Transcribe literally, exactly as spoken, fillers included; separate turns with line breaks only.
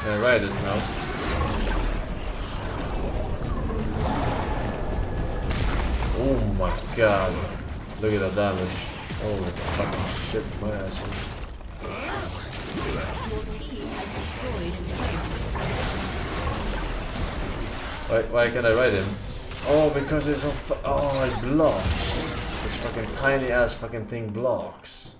Can I ride this now? Oh my god. Look at that damage. Holy fucking shit, my ass. Why, why can't I ride him? Oh, because it's on f oh, it blocks. This fucking tiny ass fucking thing blocks.